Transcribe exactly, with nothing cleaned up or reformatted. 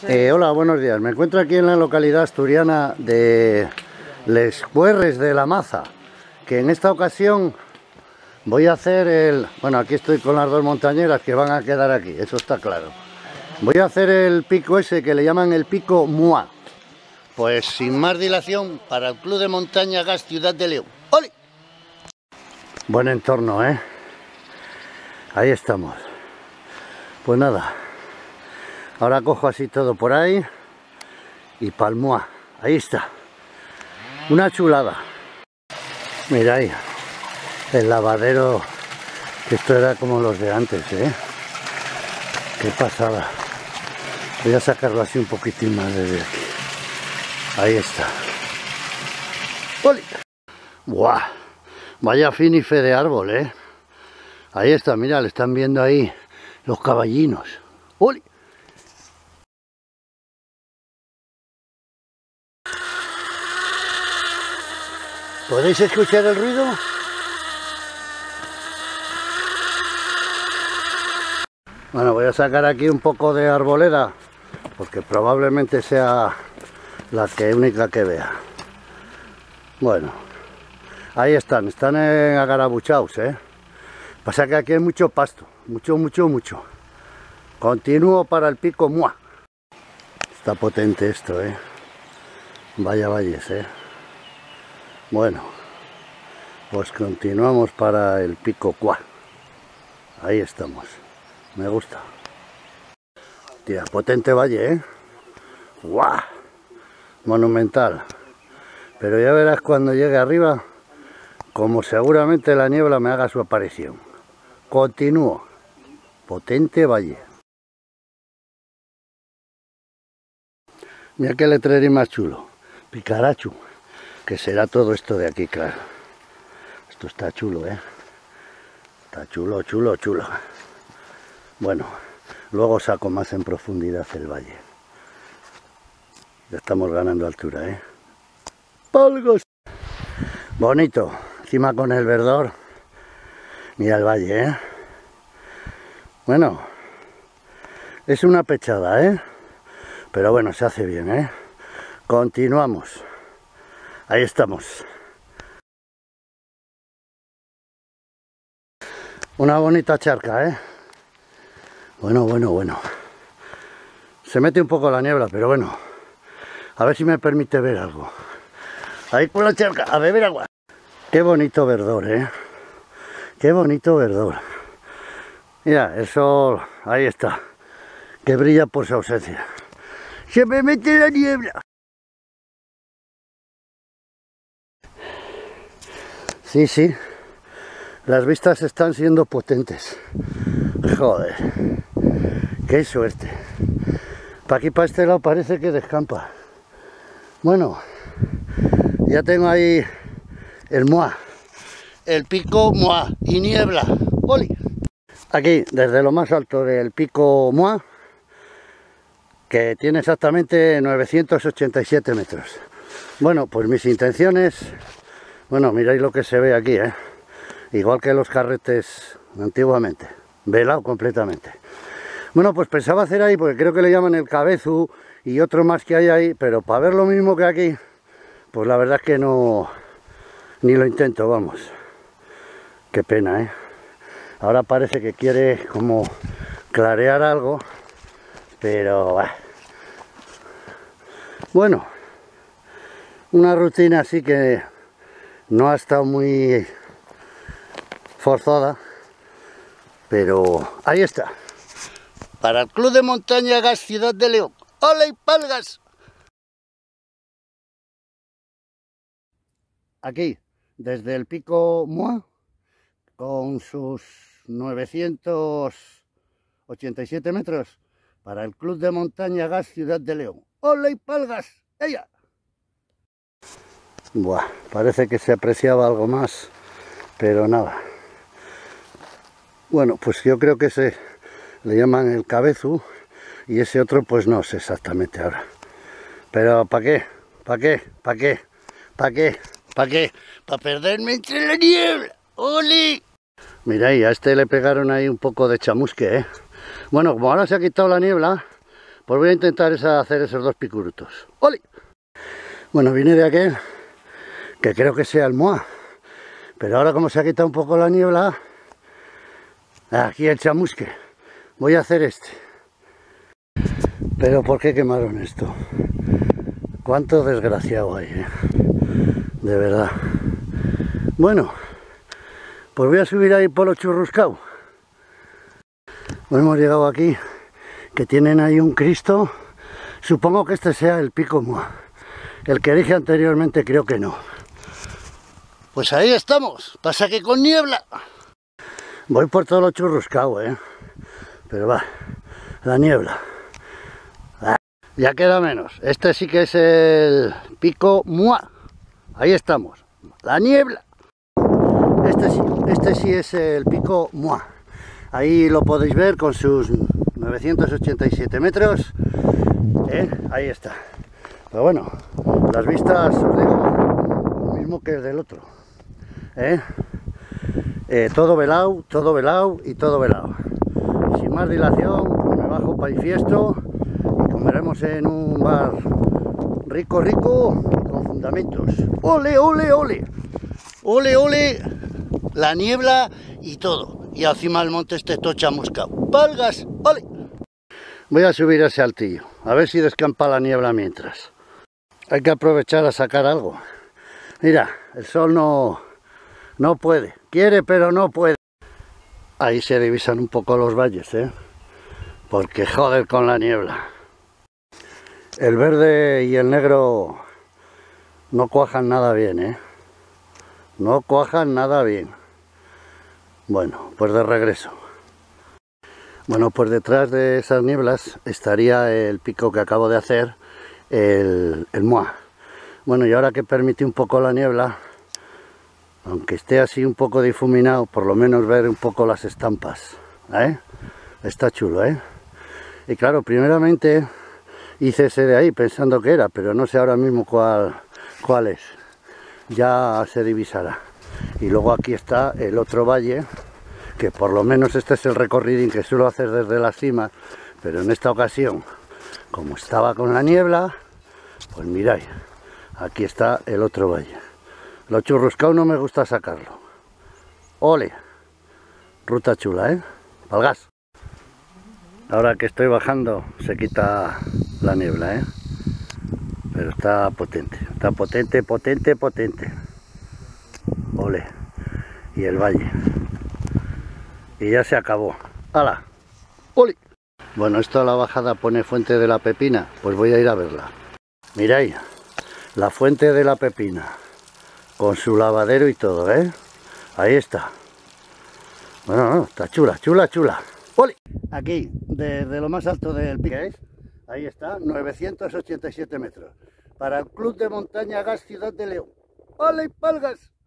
Eh, hola, buenos días. Me encuentro aquí en la localidad asturiana de Les Puerres de la Maza, que en esta ocasión voy a hacer el... Bueno, aquí estoy con las dos montañeras que van a quedar aquí, eso está claro. Voy a hacer el pico ese que le llaman el pico Mua. Pues sin más dilación, para el Club de Montaña Gas Ciudad de León. ¡Ole! Buen entorno, ¿eh? Ahí estamos. Pues nada, ahora cojo así todo por ahí y palmoa. Ahí está. Una chulada. Mira ahí, el lavadero, que esto era como los de antes, ¿eh? Qué pasada. Voy a sacarlo así un poquitín más desde aquí. Ahí está. ¡Ole! ¡Buah! Vaya finife de árbol, ¿eh? Ahí está, mira, le están viendo ahí los caballinos. ¡Ole! ¿Podéis escuchar el ruido? Bueno, voy a sacar aquí un poco de arboleda, porque probablemente sea la que única que vea. Bueno, ahí están, están en agarabuchaos, ¿eh? Pasa que aquí hay mucho pasto, mucho, mucho, mucho. Continúo para el pico Mua. Está potente esto, ¿eh? Vaya valles, ¿eh? Bueno, pues continuamos para el pico Cuá. Ahí estamos. Me gusta. Tía, potente valle, ¿eh? ¡Guau! Monumental. Pero ya verás cuando llegue arriba, como seguramente la niebla me haga su aparición. Continúo. Potente valle. Mira qué letrerín más chulo. Picarachu. Que será todo esto de aquí, claro. Esto está chulo, ¿eh? Está chulo, chulo, chulo. Bueno, luego saco más en profundidad el valle. Ya estamos ganando altura, ¿eh? ¡Palgos! Bonito. Encima con el verdor. Mira el valle, ¿eh? Bueno, es una pechada, ¿eh? Pero bueno, se hace bien, ¿eh? Continuamos. Ahí estamos. Una bonita charca, ¿eh? Bueno, bueno, bueno. Se mete un poco la niebla, pero bueno. A ver si me permite ver algo. Ahí con la charca, a beber agua. Qué bonito verdor, ¿eh? Qué bonito verdor. Mira, el sol, ahí está. Que brilla por su ausencia. Se me mete la niebla. Sí, sí. Las vistas están siendo potentes. Joder. Qué suerte. Para aquí, para este lado, parece que descampa. Bueno, ya tengo ahí el Mua. El pico Mua y niebla. ¡Oli! Aquí, desde lo más alto del pico Mua, que tiene exactamente novecientos ochenta y siete metros. Bueno, pues mis intenciones... Bueno, miráis lo que se ve aquí, ¿eh? Igual que los carretes antiguamente. Velado completamente. Bueno, pues pensaba hacer ahí, porque creo que le llaman el cabezu y otro más que hay ahí, pero para ver lo mismo que aquí, pues la verdad es que no... Ni lo intento, vamos. Qué pena, ¿eh? Ahora parece que quiere como clarear algo, pero... Bah. Bueno, una rutina así que no ha estado muy forzada, pero ahí está. Para el Club de Montaña Gas Ciudad de León. ¡Hola y palgas! Aquí, desde el pico Mua, con sus novecientos ochenta y siete metros, para el Club de Montaña Gas Ciudad de León. ¡Hola y palgas! ¡Ella! Buah, parece que se apreciaba algo más, pero nada. Bueno, pues yo creo que ese le llaman el cabezu y ese otro pues no sé exactamente ahora. Pero ¿para qué? ¿Para qué? ¿Para qué? ¿Para qué? ¿Para qué? ¿Para perderme entre la niebla? ¡Oli! Mira, y a este le pegaron ahí un poco de chamusque, ¿eh? Bueno, como ahora se ha quitado la niebla, Pues voy a intentar esa, hacer esos dos picurutos. ¡Ole! Bueno, vine de aquel, que creo que sea el Moa. Pero ahora como se ha quitado un poco la niebla, aquí el chamusque. Voy a hacer este. Pero ¿por qué quemaron esto? Cuánto desgraciado hay, ¿eh? De verdad. Bueno, pues voy a subir ahí por lo churruscao. Bueno, hemos llegado aquí, que tienen ahí un Cristo. Supongo que este sea el Pico Moa. El que dije anteriormente creo que no. Pues ahí estamos, pasa que con niebla. Voy por todo lo churruscao, ¿eh? Pero va, la niebla. Ah, ya queda menos. Este sí que es el Pico Moa. Ahí estamos, la niebla. Este sí, este sí es el Pico Moa. Ahí lo podéis ver con sus novecientos ochenta y siete metros. ¿Eh? Ahí está. Pero bueno, las vistas, os digo, lo mismo que el del otro. ¿Eh? Eh, todo velado, todo velado y todo velado. Sin más dilación, pues me bajo para el fiesto y comeremos en un bar rico, rico y con fundamentos. ¡Ole, ole, ole! ¡Ole, ole! La niebla y todo. Y encima del monte este todo chamuscao. ¡Palgas! ¡Ole! Voy a subir ese altillo, a ver si descampa la niebla mientras. Hay que aprovechar a sacar algo. Mira, el sol no, no puede. Quiere, pero no puede. Ahí se divisan un poco los valles, ¿eh? Porque joder con la niebla. El verde y el negro no cuajan nada bien, ¿eh? No cuajan nada bien. Bueno, pues de regreso. Bueno, pues detrás de esas nieblas estaría el pico que acabo de hacer, el, el Moa. Bueno, y ahora que permití un poco la niebla, aunque esté así un poco difuminado, por lo menos ver un poco las estampas, ¿eh? Está chulo, ¿eh? Y claro, primeramente hice ese de ahí pensando que era, pero no sé ahora mismo cuál, cuál es. Ya se divisará. Y luego aquí está el otro valle, que por lo menos este es el recorrido que suelo hacer desde la cima, pero en esta ocasión, como estaba con la niebla, pues miráis, aquí está el otro valle. Lo churruscao no me gusta sacarlo. ¡Ole! Ruta chula, ¿eh? Pa'l gas. Ahora que estoy bajando se quita la niebla, ¿eh? Pero está potente, está potente, potente, potente. ¡Ole! Y el valle. Y ya se acabó. ¡Hala! ¡Ole! Bueno, esto a la bajada pone Fuente de la Pepina, pues voy a ir a verla. Miráis, la Fuente de la Pepina, con su lavadero y todo, ¿eh? Ahí está. Bueno, no, está chula, chula, chula. ¡Ole! Aquí, desde lo más alto del pico, ¿eh? Ahí está, novecientos ochenta y siete metros. Para el Club de Montaña Gas Ciudad de León. ¡Ole, palgas!